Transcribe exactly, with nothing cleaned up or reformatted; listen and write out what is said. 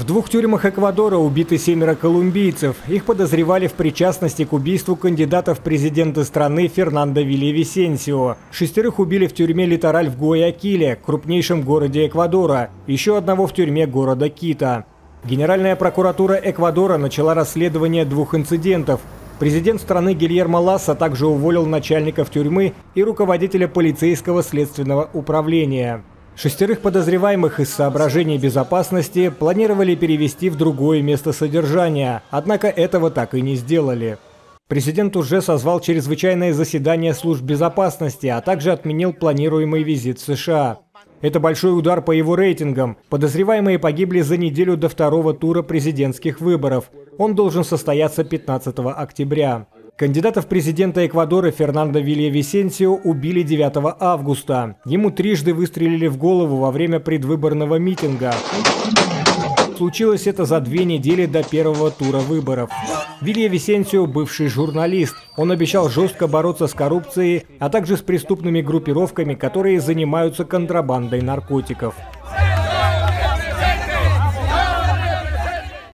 В двух тюрьмах Эквадора убиты семеро колумбийцев. Их подозревали в причастности к убийству кандидата в президенты страны Фернандо Вильявисенсио. Шестерых убили в тюрьме Литораль в Гуаякиле, крупнейшем городе Эквадора. Еще одного в тюрьме города Кита. Генеральная прокуратура Эквадора начала расследование двух инцидентов. Президент страны Гильермо Ласса также уволил начальников тюрьмы и руководителя полицейского следственного управления. Шестерых подозреваемых из соображений безопасности планировали перевести в другое место содержания, однако этого так и не сделали. Президент уже созвал чрезвычайное заседание служб безопасности, а также отменил планируемый визит в США. Это большой удар по его рейтингам. Подозреваемые погибли за неделю до второго тура президентских выборов. Он должен состояться пятнадцатого октября. Кандидата в президенты Эквадора Фернандо Вильявисенсио убили девятого августа. Ему трижды выстрелили в голову во время предвыборного митинга. Случилось это за две недели до первого тура выборов. Вильявисенсио – бывший журналист. Он обещал жестко бороться с коррупцией, а также с преступными группировками, которые занимаются контрабандой наркотиков.